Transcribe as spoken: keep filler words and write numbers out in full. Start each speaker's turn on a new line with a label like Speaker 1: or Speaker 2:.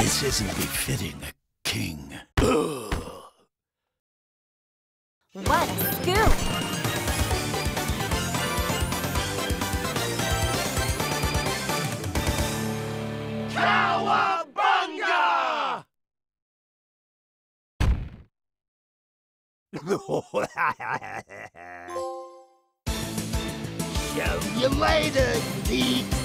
Speaker 1: This isn't befitting a king.
Speaker 2: What a scoop!
Speaker 1: Cowabunga! Show you later, geeks.